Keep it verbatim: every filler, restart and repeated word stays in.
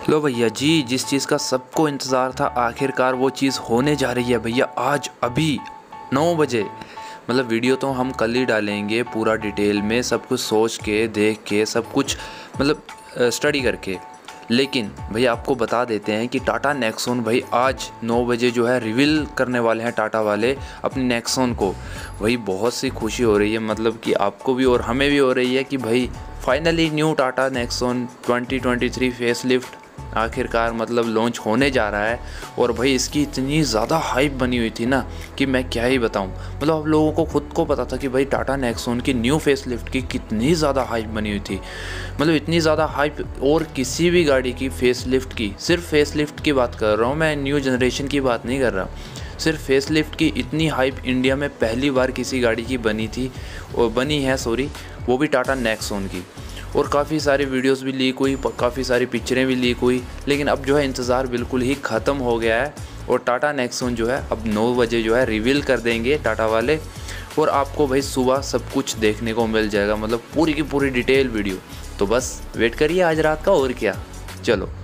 लो भैया जी, जिस चीज़ का सबको इंतज़ार था आखिरकार वो चीज़ होने जा रही है भैया। आज अभी नौ बजे, मतलब वीडियो तो हम कल ही डालेंगे पूरा डिटेल में, सब कुछ सोच के देख के सब कुछ मतलब स्टडी करके। लेकिन भैया आपको बता देते हैं कि टाटा नेक्सॉन भाई आज नौ बजे जो है रिवील करने वाले हैं टाटा वाले अपनी नेक्सॉन को। वही बहुत सी खुशी हो रही है, मतलब कि आपको भी और हमें भी हो रही है कि भाई finally new Tata Nexon twenty twenty three facelift आखिरकार मतलब लॉन्च होने जा रहा है। और भाई इसकी इतनी ज़्यादा हाइप बनी हुई थी ना कि मैं क्या ही बताऊं। मतलब आप लोगों को खुद को पता था कि भाई टाटा नेक्सॉन की न्यू फेसलिफ्ट की कितनी ज़्यादा हाइप बनी हुई थी। मतलब इतनी ज़्यादा हाइप और किसी भी गाड़ी की फेसलिफ्ट की, सिर्फ फेसलिफ्ट की बात कर रहा हूँ मैं, न्यू जनरेशन की बात नहीं कर रहा। सिर्फ फेसलिफ्ट की इतनी हाइप इंडिया में पहली बार किसी गाड़ी की बनी थी और बनी है सॉरी वो भी टाटा नेक्सॉन की। और काफ़ी सारी वीडियोस भी लीक हुई, काफ़ी सारी पिक्चरें भी लीक हुई, लेकिन अब जो है इंतज़ार बिल्कुल ही ख़त्म हो गया है। और टाटा नेक्सॉन जो है अब नौ बजे जो है रिवील कर देंगे टाटा वाले। और आपको भाई सुबह सब कुछ देखने को मिल जाएगा, मतलब पूरी की पूरी डिटेल वीडियो। तो बस वेट करिए आज रात का, और क्या। चलो।